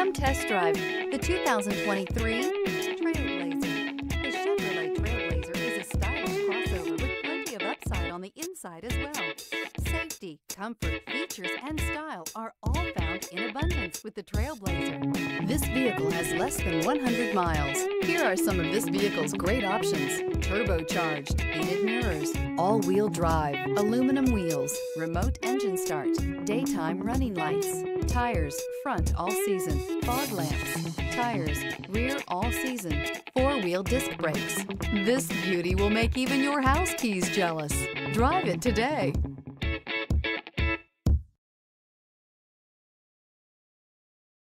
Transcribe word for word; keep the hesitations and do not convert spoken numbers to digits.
Come test drive the two thousand twenty-three TrailBlazer. The Chevrolet TrailBlazer is a stylish crossover with plenty of upside on the inside as well. Safety, comfort, features, and style are all found in abundance with the TrailBlazer. This vehicle has less than one hundred miles. Here are some of this vehicle's great options: turbocharged, heated mirrors, all-wheel drive, aluminum wheels, remote engine start, daytime running lights, tires, front all season, fog lamps, tires, rear all season, four-wheel disc brakes. This beauty will make even your house keys jealous. Drive it today.